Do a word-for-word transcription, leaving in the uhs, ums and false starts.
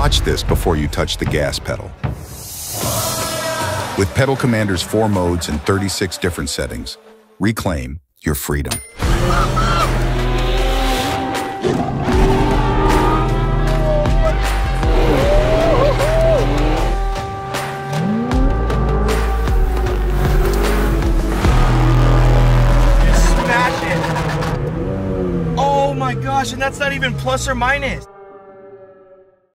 Watch this before you touch the gas pedal. With Pedal Commander's four modes and thirty-six different settings, reclaim your freedom. Oh my gosh, and that's not even plus or minus.